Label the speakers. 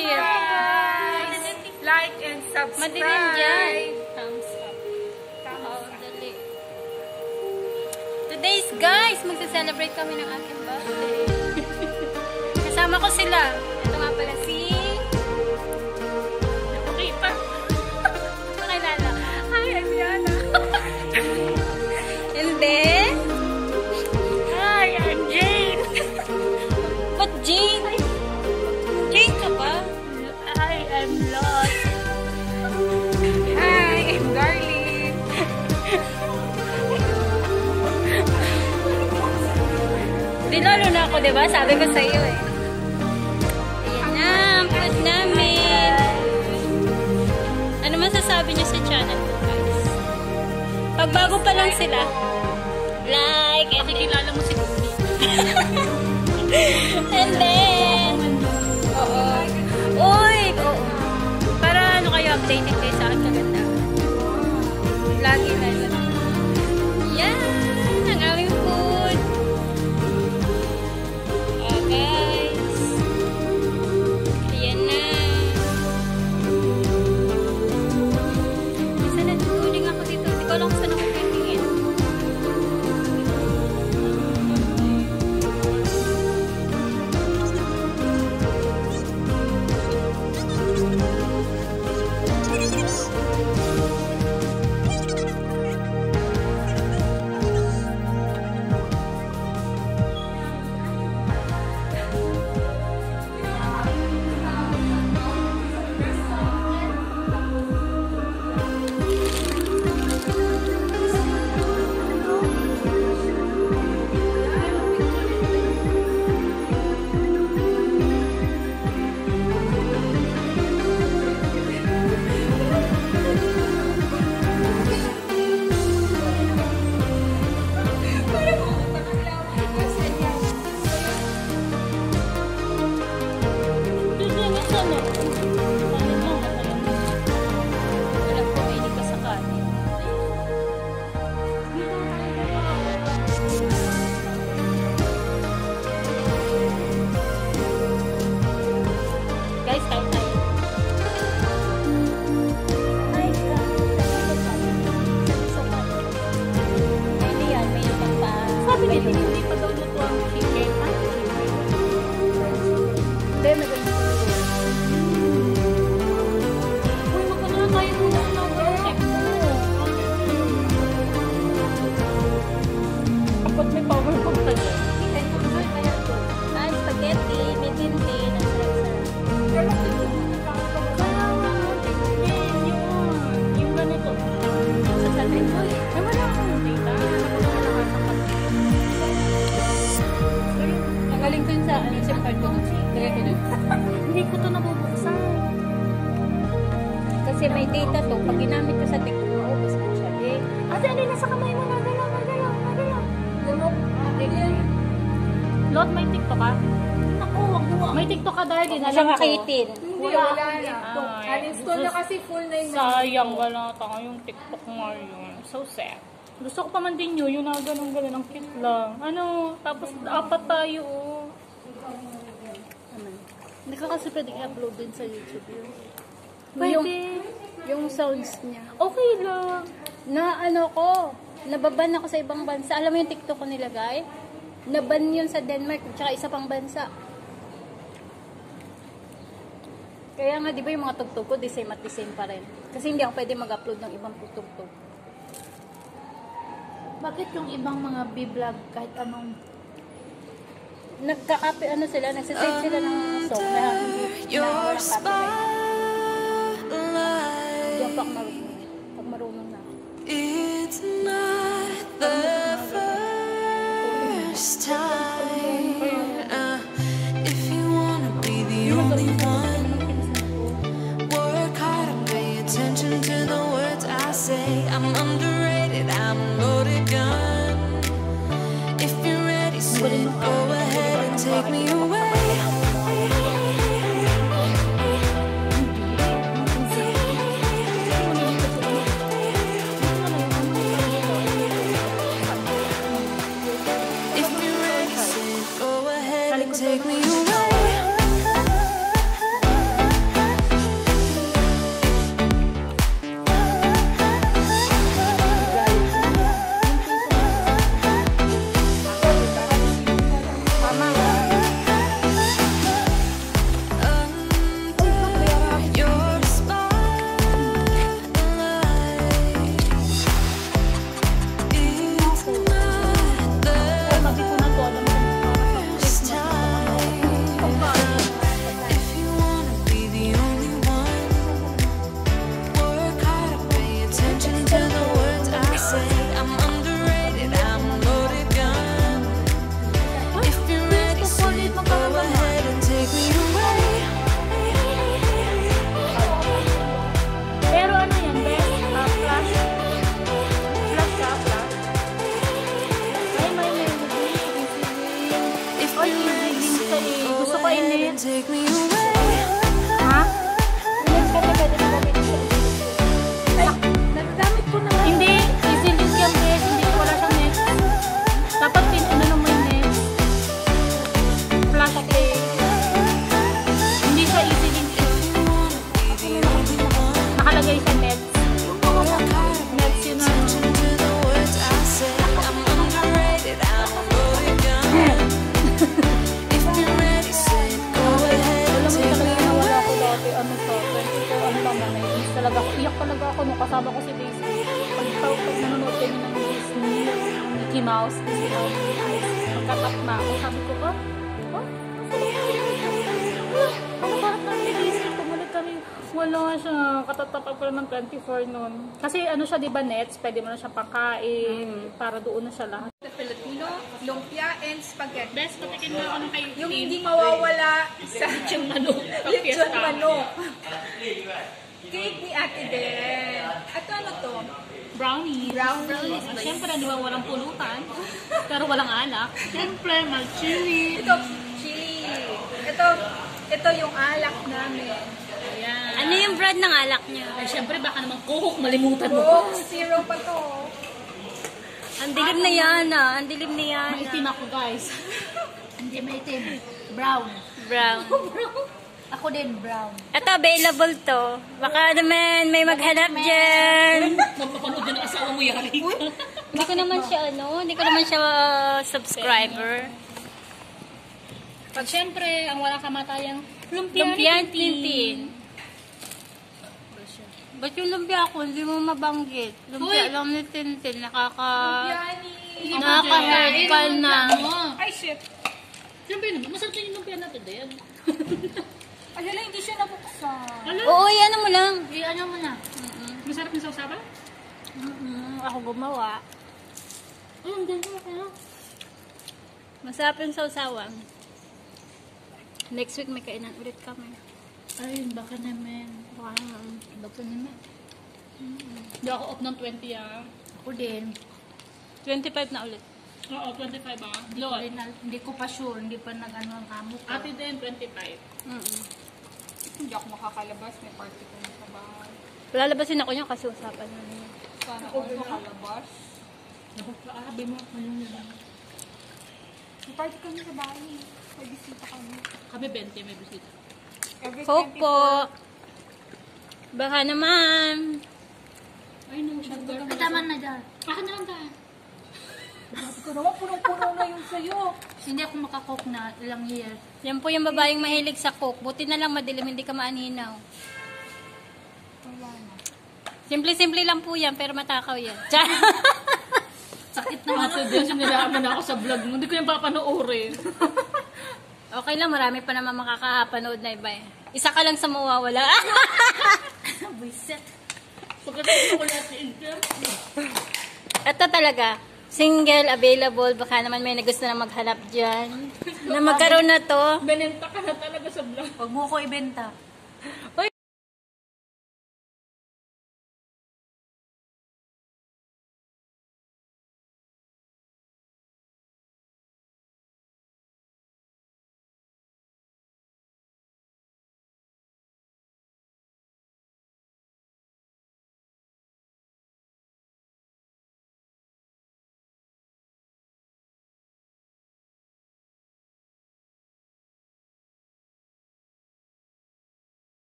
Speaker 1: Like and subscribe.
Speaker 2: Madilim dyan. Thumbs up. Oh, dali. Today's guys, magsa-celebrate kami ng aking birthday. Kasama ko sila. Ito nga pala si...
Speaker 1: Nakita.
Speaker 2: Pakilala.
Speaker 1: Hi, I'm Yana.
Speaker 2: And then...
Speaker 1: Hi, I'm Jane.
Speaker 2: What, Jane? Jane ka ba?
Speaker 1: Hi, I'm Lot. Hi, I'm Darlene.
Speaker 2: Dinalo na ako, diba? Sabi ko sa iyo eh. Ayan na, ang food namin. Ano masasabi niyo sa channel ko, guys? Pagbago pa lang sila. Like, and then...
Speaker 1: Kilala mo si Kundi.
Speaker 2: And then... Oo. Uy! Oo. Para ano kayo, updated kayo sa akin kaganda. Lagi na yun. Yan! Ang aming food. Oh, guys. Ayan na. Isa na tutuling ako dito. Hindi ko alam kung saan ako pipingin. Guys, kain tayo. Hindi yan, may ibang pa.
Speaker 1: Sabi niya, hindi pa daw luto ang chicken.
Speaker 2: Hindi, magaling ko.
Speaker 1: Uy, magkano tayo muna ng check mo. Kapag may power pang tayo.
Speaker 2: Enjoy kaya to. Spaghetti, may tintin, ang sarap-sarap.
Speaker 1: Yung ganito.
Speaker 2: Sa sabi ko eh.
Speaker 1: Ay, wala akong data.
Speaker 2: Magaling ko yun sa SIM card ko. Lagay ko dun.
Speaker 1: Hindi ko to nabubuksan.
Speaker 2: Kasi may data to. Pag ginamit ko sa TikTok, maubos ko siya.
Speaker 1: Ate, ano nasa kamay mo? Nagalaw. Lot, may TikTok ka? Naku, wag mo. May TikTok ka dahil din.
Speaker 2: Hindi siya makitin.
Speaker 1: Wala na.
Speaker 3: Uninstall na kasi full na yung
Speaker 1: Sayang, wala tayo yung TikTok ngayon. So sad. Gusto ko pa man din yun, yung na ganun-ganun, ang cute lang. Ano, tapos apat tayo, oh.
Speaker 3: Hindi ka kasi pwedeng i-upload din sa YouTube yun.
Speaker 1: Pwede.
Speaker 3: Yung sounds niya.
Speaker 1: Okay lang.
Speaker 2: Na ano ko, nababan ako sa ibang bansa. Alam mo yung TikTok ko nilagay? Naban yun sa Denmark, tsaka isa pang bansa. Kaya nga, di ba yung mga tugtog ko, the same at the same pa rin. Kasi hindi ako pwede mag-upload ng ibang tugtog.
Speaker 3: Bakit yung ibang mga B-vlog kahit anong
Speaker 2: Nagka-copy, ano sila, nagsasave sila ng song na hindi na walang copyright. Hindi ako marunong. Pag marunong na ako.
Speaker 4: It's not the first time. If you wanna be the only one, work hard and pay attention to the words I say. I'm underrated, I'm a loaded gun. If you're ready, sit, go ahead and take me away.
Speaker 2: feeling ko. Nakalagay sa nets. Nets yun na.
Speaker 4: Attention to the words I say. I'm underrated, I'm overcome. If you're ready, say it, go ahead and
Speaker 1: Alam mo
Speaker 4: take
Speaker 1: talaga
Speaker 4: me
Speaker 1: na wala ko
Speaker 4: away.
Speaker 1: dati, ano sa 22, ano lang naman, nainis talaga ako. Iyak talaga ako nung kasama ko si Daisy. Pag nanonood kami ng Disney, Mickey Mouse, Disney Mouse, magkatap na ako. Sabi ko, ano parang kami ni Daisy? Pumulit kami. Wala siya. Katatapag ko lang ng 24 noon. Kasi ano siya, di ba, nets? Pwede mo na siya pakain. Para doon na siya lahat.
Speaker 3: Filipino, lumpia, and spaghetti.
Speaker 1: Best, patikin mo ako ng kayo.
Speaker 3: Yung hindi mawawala sa
Speaker 1: Lechon manok.
Speaker 3: lechon manok. Cake ni Ate Den. At ano to?
Speaker 1: Brownies.
Speaker 3: Brownies.
Speaker 1: Siyempre, di ba, walang pulutan. Pero walang alak. Siyempre, chili.
Speaker 3: Ito, chili. Ito yung alak namin.
Speaker 1: Ayan.
Speaker 2: Ano yung brand ng alak niya?
Speaker 1: Ay, siyempre, baka naman kuhok, malimutan mo.
Speaker 3: Oh, zero pa to.
Speaker 2: Ang dilim na yan ah. Ang dilim na yan.
Speaker 1: Maitim ako, guys.
Speaker 3: Hindi maitim. Brown.
Speaker 2: Brown.
Speaker 3: Ako din, brown.
Speaker 2: Ito, available to. Baka naman may maghanap dyan.
Speaker 1: Magpapanood din ang asawa mo, yari ka.
Speaker 2: Hindi ko naman siya subscriber.
Speaker 1: Pag siyempre, ang walang kamatayang
Speaker 2: Lumpia Tintin. Ba't yung lumpia ko, hindi mo mabanggit? Lumpia
Speaker 1: Uy!
Speaker 2: lang ni Tintin,
Speaker 3: Yani.
Speaker 2: nakaka-headball na.
Speaker 3: Ay, shit.
Speaker 1: Siyempre naman, masarap din yung lumpia natin din.
Speaker 3: Ay, hala, hindi siya nabuksan.
Speaker 1: Alam?
Speaker 2: Oo, yan mo lang.
Speaker 3: Ano mo na?
Speaker 1: Masarap yung sausawa?
Speaker 2: Ako gumawa.
Speaker 1: Ang ganda ko.
Speaker 2: Masarap yung sausawan. Next week may kainan ulit kami.
Speaker 3: Ay, baka naman.
Speaker 2: Wow.
Speaker 3: Baka naman.
Speaker 1: Hindi ako off ng 20 ah.
Speaker 3: Ako din.
Speaker 2: 25 na ulit.
Speaker 1: Oo, 25 ah. Lord.
Speaker 3: Hindi ko pa sure. Hindi pa nag-ano ang kamo ko.
Speaker 1: Ate din, 25.
Speaker 3: Hindi ako makakalabas. May party ko na sa bahay.
Speaker 2: Lalabasin ako niya kasi usapan namin.
Speaker 3: Sana ako makalabas.
Speaker 1: Napagpaabi mo. Ayun na.
Speaker 3: May party kami sa bahay. May bisita kami.
Speaker 1: Kami 20, may bisita.
Speaker 3: Every
Speaker 2: Hope po. Baka naman.
Speaker 1: Ay, no, sugar.
Speaker 3: Kataman na dyan.
Speaker 1: Akin na lang ka.
Speaker 3: Sabi ko naman, punong-puno na yung sayo. Hindi ako makakook na ilang years.
Speaker 2: Yan po yung babaeng mahilig sa coke. Buti na lang madilim, hindi ka maanhinaw.
Speaker 3: Wala na.
Speaker 2: Simple-simple lang po yan, pero matakaw yan.
Speaker 3: Sakit na.
Speaker 1: Ate din, siniraman ako sa vlog mo. Hindi ko yung papanoorin.
Speaker 2: Okay lang, marami pa naman makakapanood na iba eh. Isa ka lang sa mawawala.
Speaker 3: Buisit.
Speaker 1: Pagkatapos ko lahat si Inter.
Speaker 2: Ito talaga. Single, available. Baka naman may gusto na maghanap dyan. Na magkaroon na to.
Speaker 1: Benenta ka na talaga sa vlog.
Speaker 3: Huwag mo ko ibenta.
Speaker 2: Uy,